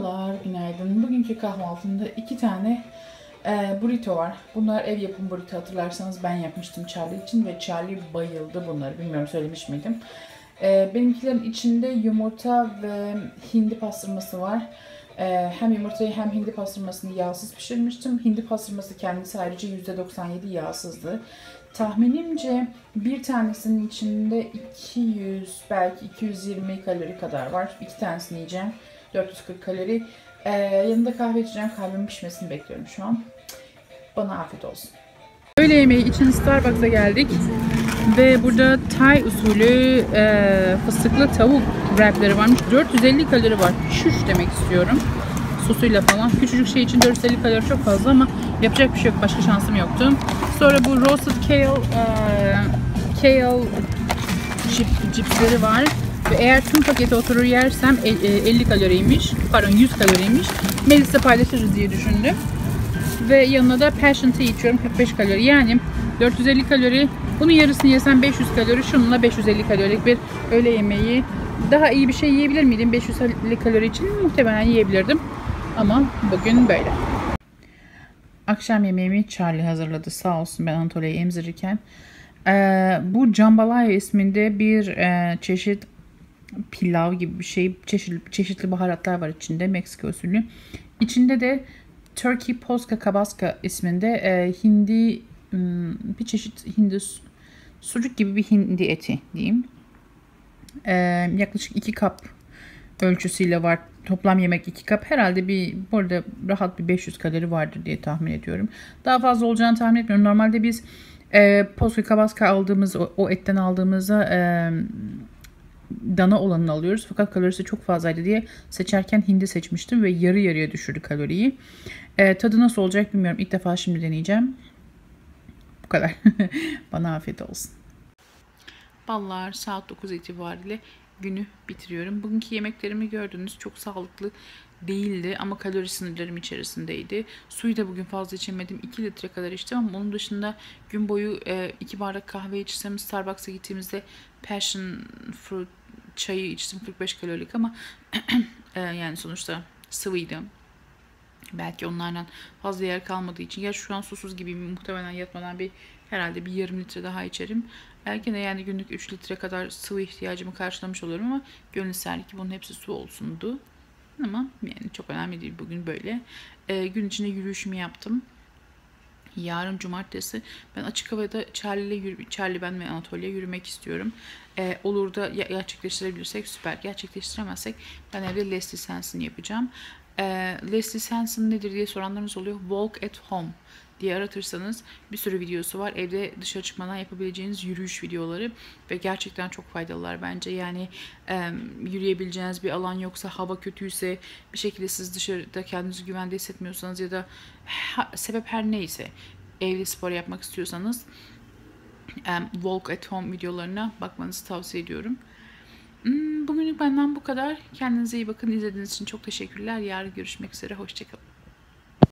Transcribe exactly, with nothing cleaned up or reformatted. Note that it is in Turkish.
Merhabalar, günaydın. Bugünkü kahvaltımda iki tane e, burrito var. Bunlar ev yapımı burrito, hatırlarsanız ben yapmıştım Charlie için ve Charlie bayıldı bunları. Bilmiyorum söylemiş miydim. E, benimkilerin içinde yumurta ve hindi pastırması var. E, hem yumurtayı hem hindi pastırmasını yağsız pişirmiştim. Hindi pastırması kendisi ayrıca yüzde doksan yedi yağsızdı. Tahminimce bir tanesinin içinde iki yüz belki iki yüz yirmi kalori kadar var. İki tanesini yiyeceğim. dört yüz kırk kalori. Ee, yanında kahve içeceğim. Kahvemin pişmesini bekliyorum şu an. Bana afiyet olsun. Öğle yemeği için Starbucks'a geldik. Ve burada Thai usulü e, fıstıklı tavuk wrapleri varmış. dört yüz elli kalori var. Şuş demek istiyorum. Sosuyla falan. Küçücük şey için dört yüz elli kalori çok fazla ama yapacak bir şey yok. Başka şansım yoktu. Sonra bu roasted kale e, kale chip, cipsleri var. Ve eğer tüm paketi oturur yersem elli kaloriymiş. Pardon yüz kaloriymiş. Melis'le paylaşırız diye düşündüm. Ve yanına da passion tea içiyorum. kırk beş kalori. Yani dört yüz elli kalori. Bunun yarısını yesem beş yüz kalori. Şununla beş yüz elli kalorilik bir öğle yemeği. Daha iyi bir şey yiyebilir miydim? beş yüz elli kalori için muhtemelen yiyebilirdim. Ama bugün böyle. Akşam yemeğimi Charlie hazırladı. Sağ olsun, ben Anatolia'yı emzirirken. Ee, bu jambalaya isminde bir e, çeşit pilav gibi bir şey. Çeşitli, çeşitli baharatlar var içinde. Meksika usulü. İçinde de Turkey Polska Kabaska isminde e, hindi bir çeşit hindi sucuk gibi bir hindi eti diyeyim. E, yaklaşık iki kap ölçüsüyle var. Toplam yemek iki kap. Herhalde bir burada rahat bir beş yüz kalori vardır diye tahmin ediyorum. Daha fazla olacağını tahmin etmiyorum. Normalde biz e, Polska Kabaska aldığımız o, o etten aldığımızda e, dana olanını alıyoruz. Fakat kalorisi çok fazlaydı diye seçerken hindi seçmiştim ve yarı yarıya düşürdü kaloriyi. E, tadı nasıl olacak bilmiyorum. İlk defa şimdi deneyeceğim. Bu kadar. Bana afiyet olsun. Ballar saat dokuz itibariyle günü bitiriyorum. Bugünkü yemeklerimi gördünüz. Çok sağlıklı değildi ama kalori sınırlarım içerisindeydi. Suyu da bugün fazla içemedim. iki litre kadar içtim ama onun dışında gün boyu iki bardak kahve içsem, Starbucks'a gittiğimizde passion fruit çayı içtim, kırk beş kalorilik ama yani sonuçta sıvıydı. Belki onlardan fazla yer kalmadığı için. Ya şu an susuz gibi, muhtemelen yatmadan bir herhalde bir yarım litre daha içerim. Belki de yani günlük üç litre kadar sıvı ihtiyacımı karşılamış olurum ama gönül isterdi ki bunun hepsi su olsundu. Ama yani çok önemli değil, bugün böyle. Ee, gün içinde yürüyüşümü yaptım. Yarın cumartesi ben açık havada Charlie ile Charlie ben ve Anatolia yürümek istiyorum. Ee, olur da gerçekleştirebilirsek süper. Gerçekleştiremezsek ben evde Leslie Sanson yapacağım. Ee, Leslie Sanson nedir diye soranlarınız oluyor. Walk at home diye aratırsanız bir sürü videosu var. Evde dışarı çıkmadan yapabileceğiniz yürüyüş videoları ve gerçekten çok faydalılar bence. Yani e, yürüyebileceğiniz bir alan yoksa, hava kötüyse, bir şekilde siz dışarıda kendinizi güvende hissetmiyorsanız ya da ha, sebep her neyse evde spor yapmak istiyorsanız e, Walk at home videolarına bakmanızı tavsiye ediyorum. Bugünlük benden bu kadar. Kendinize iyi bakın. İzlediğiniz için çok teşekkürler. Yarın görüşmek üzere. Hoşçakalın.